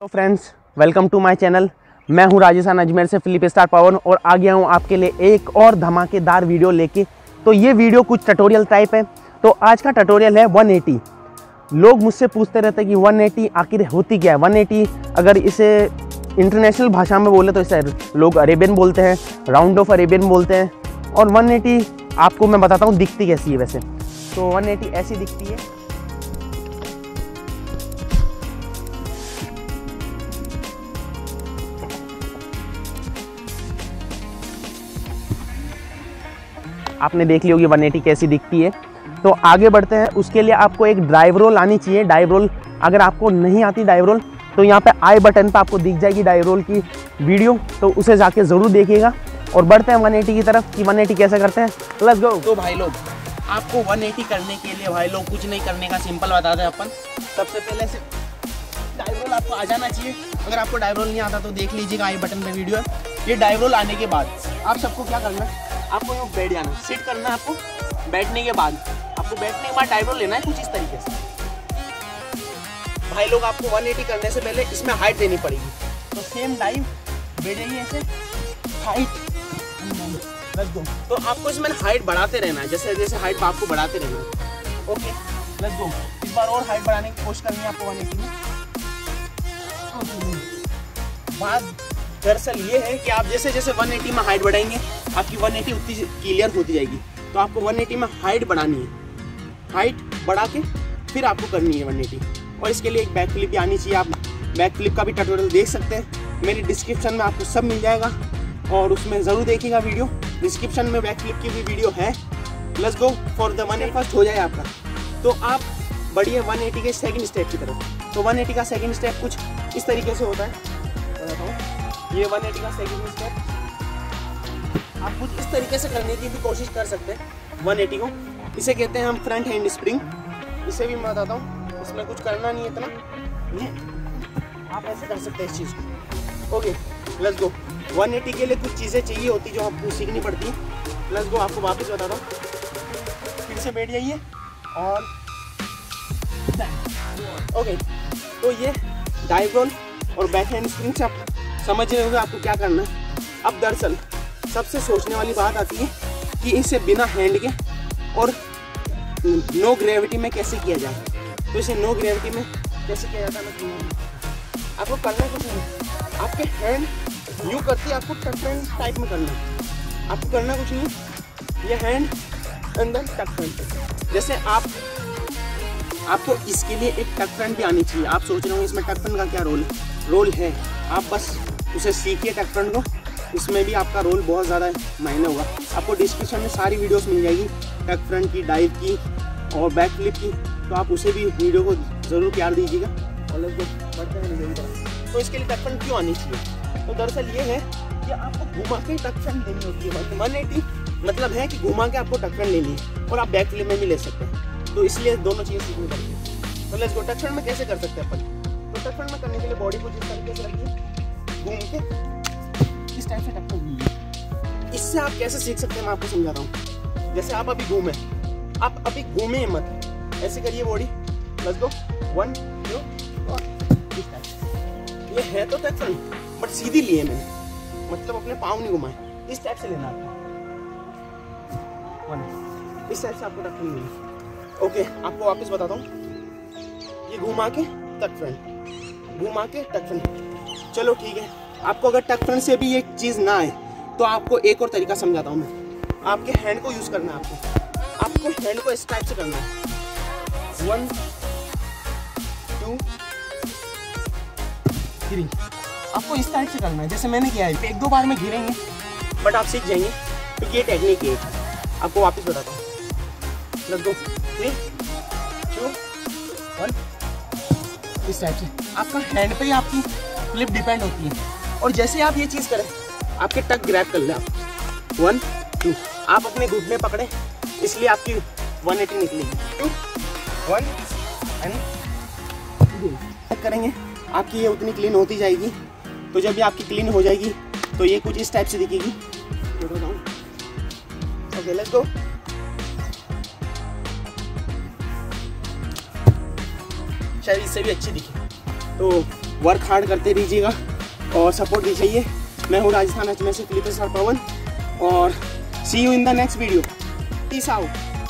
तो friends, welcome to my channel. मैं हूं राजस्थान अजमेर से फिलिप स्टार पवन और आ गया हूं आपके लिए एक और धमाकेदार वीडियो लेके। तो ये वीडियो कुछ ट्यूटोरियल टाइप है। तो आज का ट्यूटोरियल है 180। लोग मुझसे पूछते रहते हैं कि 180 आखिर होती क्या है। 180 अगर इसे इंटरनेशनल भाषा में बोले तो इसे लोग अरेबियन बोलते हैं, राउंड ऑफ अरेबियन बोलते हैं। और 180 आपको मैं बताता हूँ दिखती कैसी है। वैसे तो 180 ऐसी दिखती है। आपने देख ली होगी 180 कैसी दिखती है। तो आगे बढ़ते हैं। उसके लिए आपको एक डाइव रोल आनी चाहिए। डाइव रोल अगर आपको नहीं आती डाइव रोल तो यहाँ पे आई बटन पे आपको दिख जाएगी डाइव रोल की वीडियो, तो उसे जाके ज़रूर देखिएगा। और बढ़ते हैं 180 की तरफ कि 180 कैसे करते हैं। Let's go. तो भाई लोग, आपको 180 करने के लिए भाई लोग कुछ नहीं करने का, सिंपल बता दें अपन। सबसे पहले से डाइव रोल आपको आ जाना चाहिए। अगर आपको डाइव रोल नहीं आता तो देख लीजिएगा, आई बटन पे वीडियो है। ये डाइव रोल आने के बाद आप सबको क्या करना है, आपको यहाँ बैठ जाना, सिट करना है आपको। बैठने के बाद डाइव रोल लेना है कुछ इस तरीके से। भाई लोग, आपको 180 करने से पहले इसमें हाइट देनी पड़ेगी। तो सेम डाइव बैठ जाइए ऐसे, हाइट। Let's go. तो आपको इसमें हाइट बढ़ाते रहना है, जैसे जैसे हाइट आपको बढ़ाते रहना है। Okay, let's go. इस बार और हाइट बढ़ाने की कोशिश करनी है आपको 180 में। बात दरअसल ये है कि आप जैसे जैसे 180 में हाइट बढ़ाएंगे आपकी 180 उतनी क्लियर होती जाएगी। तो आपको 180 में हाइट बढ़ानी है। हाइट बढ़ा के फिर आपको करनी है 180। और इसके लिए एक बैक फ्लिप भी आनी चाहिए। आप बैक फ्लिप का भी ट्यूटोरियल देख सकते हैं, मेरी डिस्क्रिप्शन में आपको सब मिल जाएगा और उसमें ज़रूर देखिएगा वीडियो। डिस्क्रिप्शन में बैक फ्लिप की भी वीडियो है। लेट्स गो फॉर द 180 हो जाए आपका। तो आप बढ़िए 180 के सेकंड स्टेप की तरफ। तो 180 का सेकंड स्टेप कुछ इस तरीके से होता है। ये 180 का सेकंड स्टेप आप कुछ इस तरीके से करने की भी कोशिश कर सकते हैं 180 को। इसे कहते हैं हम फ्रंट हैंड स्प्रिंग। इसे भी मैं बताता हूँ, इसमें कुछ करना नहीं है इतना, ये आप ऐसे कर सकते हैं इस चीज़ को। ओके, लेट्स गो। 180 के लिए कुछ चीज़ें चाहिए होती जो आपको सीखनी पड़ती है। लेट्स गो, आपको वापस बताता हूँ। फिर से बैठ जाइए और ओके। तो ये डाइव रोल और बैक हैंड स्प्रिंग से आप समझ रहे होंगे आपको क्या करना है। अब दरअसल सबसे सोचने वाली बात आती है कि इसे बिना हैंड के और नो ग्रेविटी में कैसे किया जाए। तो इसे नो ग्रेविटी में कैसे किया जाता है मैं आपको करना कुछ नहीं। आपके हैंड यूँ करती है, आपको टक फ्रंट टाइप में करना है। आपको करना कुछ नहीं, ये हैंड अंदर टक फ्रंट। जैसे आपको इसके लिए एक टक फ्रंट भी आनी चाहिए। आप सोच रहे होंगे इसमें टक फ्रंट का क्या रोल है। आप बस उसे सीखिए टक फ्रंट को, इसमें भी आपका रोल बहुत ज़्यादा मायने होगा। आपको डिस्क्रिप्शन में सारी वीडियोस मिल जाएगी, टक फ्रंट की, डाइव की और बैक फ्लिप की। तो आप उसे भी वीडियो को ज़रूर प्यार दीजिएगा। और बढ़ते हैं। तो इसके लिए टक फ्रंट क्यों आनी चाहिए? तो दरअसल ये है कि आपको घुमा के टक फ्रंट लेनी होती है। 180 मतलब है कि घुमा के आपको टक फ्रंट लेनी है और आप बैक फ्लिप में भी ले सकते हैं। तो इसलिए दोनों चीज़ें सीखनी पड़ती है। तो लेट्स गो। टक फ्रंट में कैसे कर सकते हैं अपन? तो टक फ्रंट में करने के लिए बॉडी को जिस तरीके से रखिए, घूम के इस टाइप से टक फ्रंट लीजिए। इससे आप कैसे सीख सकते हैं मैं आपको समझा रहा हूँ। जैसे आप अभी घूमे, आप अभी घूमे मत, ऐसे करिए बॉडी। लेट्स गो 1 2 और इस टाइप। ये है तो टक फ्रंट बट सीधी लिए मैंने, मतलब अपने पाँव नहीं घुमाए। इस टाइप से लेना आपको 1, इस टाइप से आपको टक फ्रंट लेना। ओके, आपको वापस बताता हूँ। ये घुमा के टक फ्रंट, घुमा के टक फ्रंट। चलो ठीक है। आपको अगर टक फ्रंट से भी ये चीज़ ना आए तो आपको एक और तरीका समझाता हूँ मैं। आपके हैंड को यूज़ करना है। आपको हैंड को इस टाइप से करना है। 1 2 3 आपको इस टाइप से करना है जैसे मैंने किया है। 1-2 बार में गिरेंगे बट आप सीख जाएंगे। तो ये टेक्निक है। आपको वापस बताता हूँ। Let's go 3 2 1। इस टाइप से आपका हैंड पे ही आपकी फ्लिप डिपेंड होती है। और जैसे आप ये चीज़ करें, आपके टक ग्रैब कर ले आप। 1 2 आप अपने घुटने पकड़े, इसलिए आपकी 180 निकलेगी। 2 1 एंड करेंगे, आपकी ये उतनी क्लीन होती जाएगी। तो जब ये आपकी क्लीन हो जाएगी तो ये कुछ इस टाइप से दिखेगी। Okay, let's go. शायद इससे भी अच्छी दिखे। तो वर्क हार्ड करते रहिएगा और सपोर्ट दीजिए। मैं हूँ राजस्थान अजमेर से फिलिप स्टार पवन और see you in the next video. Peace out.